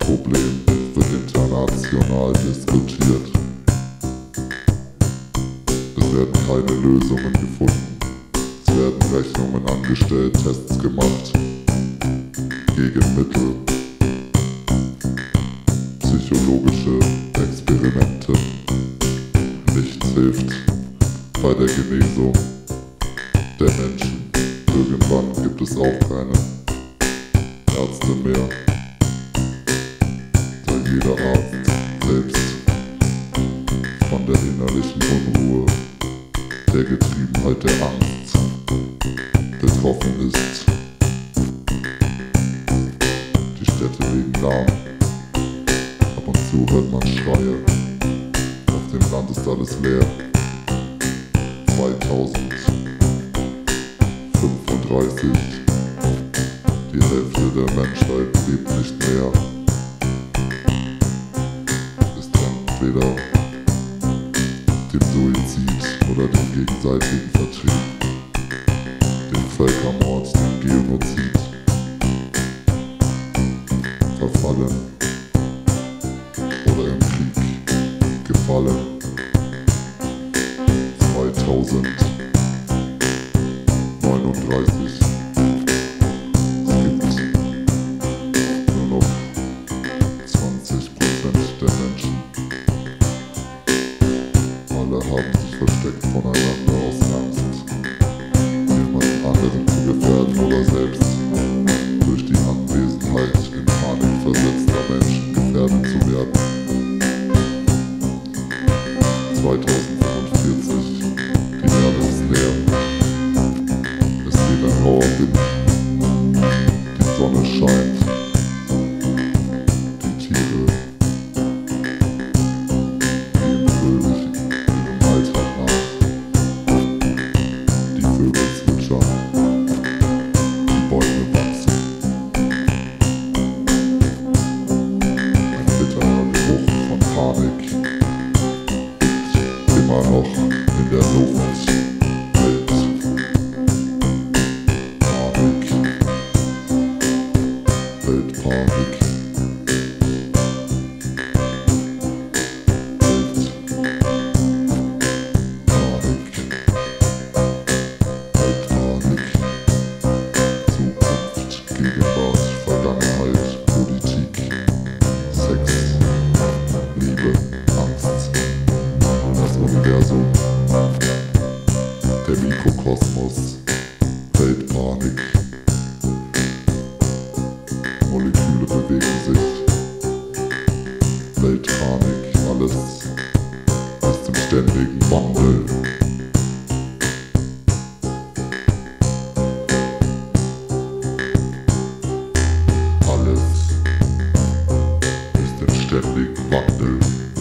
Problem wird international diskutiert. Es werden keine Lösungen gefunden. Es werden Rechnungen angestellt, Tests gemacht, Gegenmittel, psychologische Experimente. Nichts hilft bei der Genesung der Menschen. Irgendwann gibt es auch keine Ärzte mehr, da jeder Arzt selbst von der innerlichen Unruhe, der Getriebenheit der Angst betroffen ist. Die Städte liegen lahm, ab und zu hört man Schreie, auf dem Land ist alles leer. 2035, die Hälfte der Menschheit lebt nicht mehr, ist entweder dem Suizid oder dem gegenseitigen Vertrieb, dem Völkermord, dem Genozid verfallen oder im Krieg gefallen. 2039. Es gibt nur noch 20% der Menschen. Alle haben sich versteckt voneinander aus Angst, jemanden anderen zu gefährden oder selbst durch die Anwesenheit in Panik versetzter Menschen gefährdet zu werden. 2045. Die Erde ist leer. Es weht ein rauer Wind. Die Sonne scheint. Die Tiere gehen fröhlich ihrem Alltag nach. Die Vögel zwitschern. Die Bäume wachsen. Ein bitterer Geruch von Panik immer noch in der Luft. Weltpanik. Zukunft, Gegenwart, Vergangenheit, Politik, Sex, Liebe, Angst. Das Universum, der Mikrokosmos, Weltpanik. Moleküle bewegen sich, Weltpanik, alles ist im ständigen Wandel. Alles ist im ständigen Wandel.